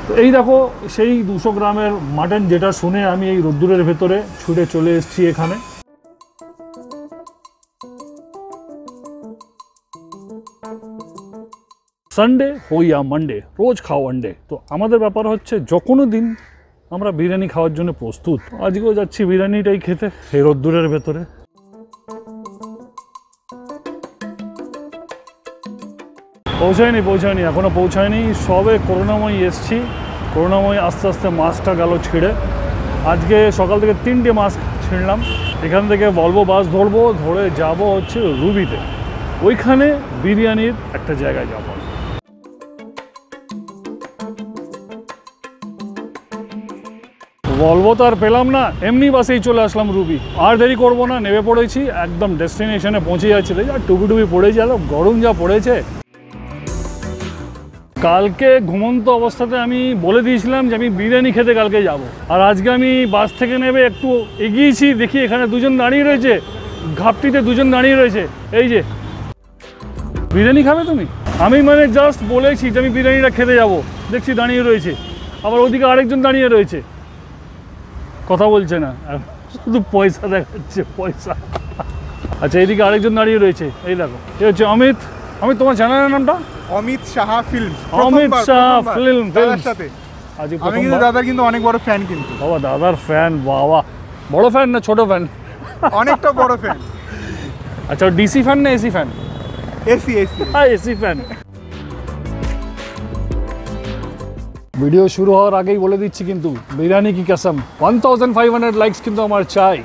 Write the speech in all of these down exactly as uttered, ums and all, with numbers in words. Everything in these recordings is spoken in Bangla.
তো এই দেখো সেই দুশো গ্রামের মাটন, যেটা শুনে আমি এই রোদ্দুরের ভেতরে ছুটে চলে এসেছি এখানে। সানডে হই या মানডে, রোজ খাও আন্ডে। তো আমাদের ব্যাপার হচ্ছে যখনো দিন আমরা বিরিয়ানি খাওয়ার জন্য প্রস্তুত। আজকেও যাচ্ছি বিরিয়ানিটাই খেতে এই রোদ্দুরের ভেতরে। পৌঁছায়নি পৌঁছায়নি এখনও পৌঁছায়নি, সবে করুণাময়ী এসছি। করুণাময়ী আস্তে আস্তে মাস্কটা গেল ছিঁড়ে। আজকে সকাল থেকে তিনটে মাস্ক ছিঁড়লাম। এখান থেকে ভলভো বাস ধরবো, ধরে যাব হচ্ছে রুবিতে। ওইখানে বিরিয়ানির একটা জায়গায় যাব। ভলভো তো আর পেলাম না, এমনি বাসেই চলে আসলাম রুবি। আর দেরি করবো না, নেমে পড়েছি, একদম ডেস্টিনেশনে পৌঁছে যাচ্ছি। আর টুপি টুপি পড়ে গেল, গরম যা পড়েছে। কালকে ঘুমন্ত অবস্থাতে আমি বলে দিয়েছিলাম যে আমি বিরিয়ানি খেতে কালকে যাব। আর আজকে আমি বাস থেকে নেমে একটু এগিয়েছি, দেখি এখানে দুজন দাঁড়িয়ে রয়েছে, ঘাপটিতে দুজন দাঁড়িয়ে রয়েছে। এই যে বিরিয়ানি খাবে তুমি? আমি মানে জাস্ট বলেছি যে আমি বিরিয়ানিটা খেতে যাব, দেখছি দাঁড়িয়ে রয়েছে। আবার ওদিকে আরেকজন দাঁড়িয়ে রয়েছে, কথা বলছে না, শুধু পয়সা দেখাচ্ছে, পয়সা। আচ্ছা এইদিকে আরেকজন দাঁড়িয়ে রয়েছে, এই দেখো, এই হচ্ছে অমিত। অমিত, তোমার চ্যানেলের নামটা? Amit Saha film. Amit Saha film film সাথে আমি কিন্তু দাদার কিন্তু অনেক বড় ফ্যান। কিন্তু বাবা দাদার ফ্যান, বাবা বড় ফ্যান না ছোট ফ্যান? অনেকটা বড় ফ্যান। আচ্ছা ডিসি ফ্যান না এসি ফ্যান? এসি এসি হ্যাঁ এসি ফ্যান। ভিডিও শুরু হওয়ার আগেই বলে দিচ্ছি কিন্তু বিরিয়ানি কি কসম, one thousand five hundred likes কিন্তু আমার চাই।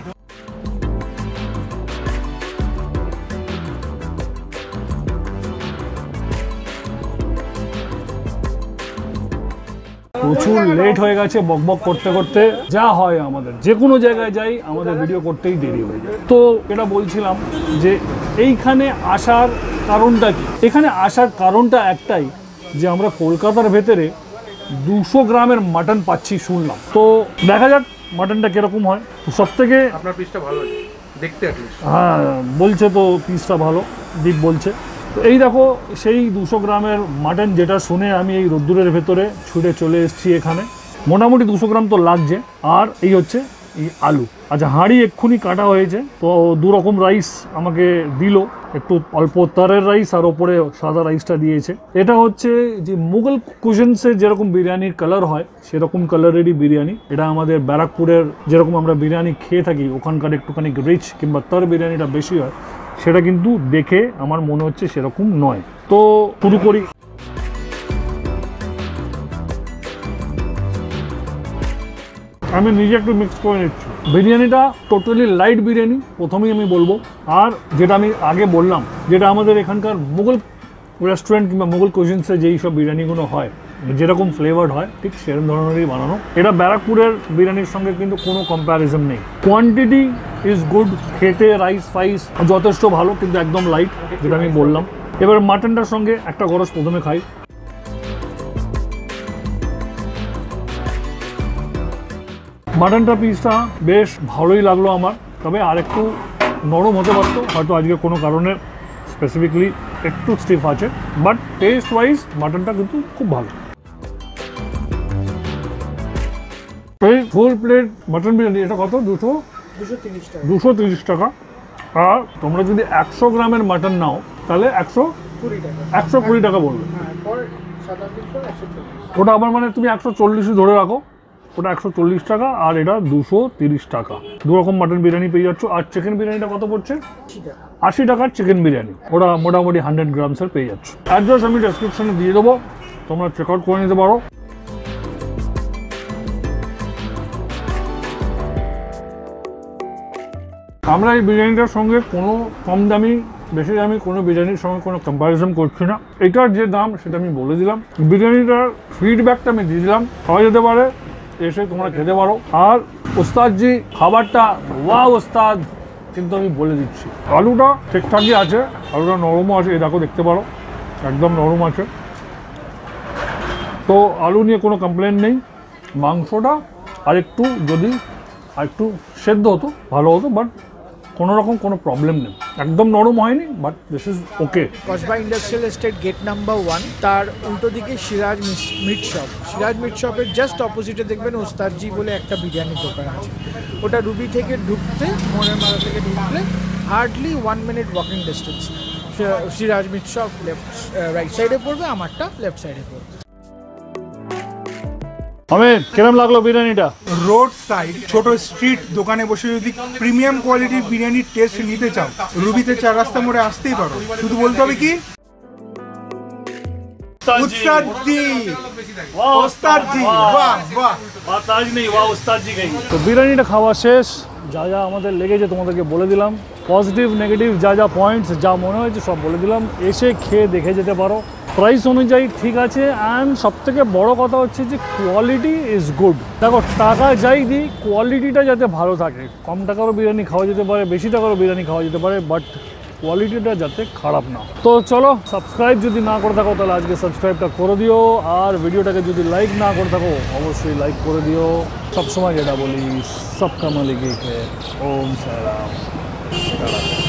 প্রচুর লেট হয়ে গেছে, বকবক করতে করতে। যা হয় আমাদের, যে কোনো জায়গায় যাই আমাদের ভিডিও করতেই দেরি হয়ে যায়। তো এটা বলছিলাম যে এইখানে আসার কারণটা কি? এখানে আসার কারণটা একটাই যে আমরা কলকাতার ভেতরে দুশো গ্রামের মাটন পাচ্ছি শুনলাম। তো দেখা যাক মাটনটা কিরকম হয়। সব থেকে আপনার পিসটা ভালো দেখতে, হ্যাঁ বলছে তো পিসটা ভালো, দীপ বলছে। তো এই দেখো সেই দুশো গ্রামের মাটন, যেটা শুনে আমি এই রোদ্দুরের ভেতরে ছুটে চলে এসেছি এখানে। মোটামুটি দুশো গ্রাম তো লাগছে। আর এই হচ্ছে এই আলু। আচ্ছা হাঁড়ি এক্ষুনি কাটা হয়েছে। তো দু রকম রাইস আমাকে দিল, একটু অল্প তারের রাইস আর ওপরে সাদা রাইসটা দিয়েছে। এটা হচ্ছে যে মুঘল কুজিনসের যেরকম বিরিয়ানির কালার হয় সেরকম কালারেরই বিরিয়ানি। এটা আমাদের ব্যারাকপুরের যেরকম আমরা বিরিয়ানি খেয়ে থাকি, ওখানকার একটুখানি রিচ কিংবা তার বিরিয়ানিটা বেশি হয়, সেটা কিন্তু দেখে আমার মনে হচ্ছে সেরকম নয়। তো শুরু করি। আমি নিজে একটু মিক্স করে নিচ্ছি। বিরিয়ানিটা টোটালি লাইট বিরিয়ানি, প্রথমেই আমি বলবো। আর যেটা আমি আগে বললাম, যেটা আমাদের এখানকার মুঘল রেস্টুরেন্ট কিংবা মুঘল কুজিনসে যেই সব বিরিয়ানিগুলো হয়, যেরকম ফ্লেভার্ড হয় ঠিক সেরকম ধরনেরই বানানো। এটা ব্যারাকপুরের বিরিয়ানির সঙ্গে কিন্তু কোনো কম্প্যারিজন নেই। কোয়ান্টিটি ইজ গুড, খেতে রাইস ফাইস যথেষ্ট ভালো, কিন্তু একদম লাইট, যেটা আমি বললাম। এবার মাটনটার সঙ্গে একটা গরজ প্রথমে খাই। মাটনটা পিসটা বেশ ভালোই লাগলো আমার, তবে আর একটু নরম হতে পারতো হয়তো। আজকে কোনো কারণে স্পেসিফিকলি একটু স্টিফ আছে, বাট টেস্ট ওয়াইজ মাটনটা কিন্তু খুব ভালো। এই ফুল প্লেট মাটন বিরিয়ানি এটা কত? দুশো দুশো তিরিশ টাকা। আর তোমরা যদি একশো গ্রামের মাটন নাও তাহলে একশো একশো কুড়ি টাকা বলবে। ওটা আবার মানে তুমি একশো চল্লিশই ধরে রাখো, ওটা একশো চল্লিশ টাকা আর এটা দুশো তিরিশ টাকা। দু রকম মাটন বিরিয়ানি পেয়ে যাচ্ছ। আর চিকেন বিরিয়ানিটা কত পড়ছে? আশি টাকার চিকেন বিরিয়ানি, ওটা মোটামুটি হান্ড্রেড গ্রামসের পেয়ে যাচ্ছ। অ্যাড্রেস আমি ডেসক্রিপশনে দিয়ে দেবো, তোমরা চেক আউট করে নিতে পারো। আমরা এই বিরিয়ানিটার সঙ্গে কোনো কম দামি বেশি দামি কোনো বিরিয়ানির সঙ্গে কোনো কম্প্যারিজন করছি না। এটার যে দাম সেটা আমি বলে দিলাম। বিরিয়ানিটার ফিডব্যাকটা আমি দিয়ে দিলাম, খাওয়া যেতে পারে, এসে তোমরা খেতে পারো। আর ওস্তাদজি খাবারটা ওয়া ওস্তাদ, কিন্তু আমি বলে দিচ্ছি আলুটা ঠিকঠাকই আছে, আলুটা নরমও আছে, এই দেখো দেখতে পারো একদম নরম আছে। তো আলু নিয়ে কোনো কমপ্লেন নেই। মাংসটা আর একটু যদি আর একটু সেদ্ধ হতো ভালো হতো, বাট কোনো রকম কোনো প্রবলেম নেই, একদম নরম হয়নি, but this is okay. Kasba industrial estate gate number one, তার উল্টো দিকে Siraj meat shop. Siraj meat শপের জাস্ট অপোজিটে দেখবেন ওস্তাদজি বলে একটা বিরিয়ানির দোকান আছে। ওটা রুবি থেকে ঢুকতে, মোড়ের মাথা থেকে ঢুকলে hardly one minute walking distance. Siraj meat shop left right সাইডে পড়বে, আমারটা লেফট সাইডে পড়বে। আমি কিরম লাগলো বিরিয়ানিটা? রোড সাইড ছোট স্ট্রিট দোকানে বসে যদি প্রিমিয়াম কোয়ালিটির বিরিয়ানির টেস্ট নিতে চাও, রুবিতে চার রাস্তা মোড়ে আসতেই পারো। শুধু বলতে হবে কি উস্তাদ জি, ওস্তাদ জি, বাহ বাহ। তো বিরিয়ানিটা খাওয়া শেষ, যা যা আমাদের লেগেছে তোমাদেরকে বলে দিলাম, পজিটিভ নেগেটিভ যা যা পয়েন্টস যা মনে হয়েছে সব বলে দিলাম। এসে খেয়ে দেখে যেতে পারো, প্রাইস অনুযায়ী ঠিক আছে। অ্যান্ড সবথেকে বড় কথা হচ্ছে যে কোয়ালিটি ইজ গুড। দেখো টাকা যাই দিই, কোয়ালিটিটা যাতে ভালো থাকে। কম টাকারও বিরিয়ানি খাওয়া যেতে পারে, বেশি টাকারও বিরিয়ানি খাওয়া যেতে পারে, বাট কোয়ালিটিটা যাতে খারাপ না। তো চলো, সাবস্ক্রাইব যদি না করে থাকো তাহলে আজকে সাবস্ক্রাইবটা করে দিও। আর ভিডিওটাকে যদি লাইক না করে থাকো অবশ্যই লাইক করে দিও। সবসময় যেটা বলি, সবকা মালিক এক হ্যাঁ। ওম সাইরাম।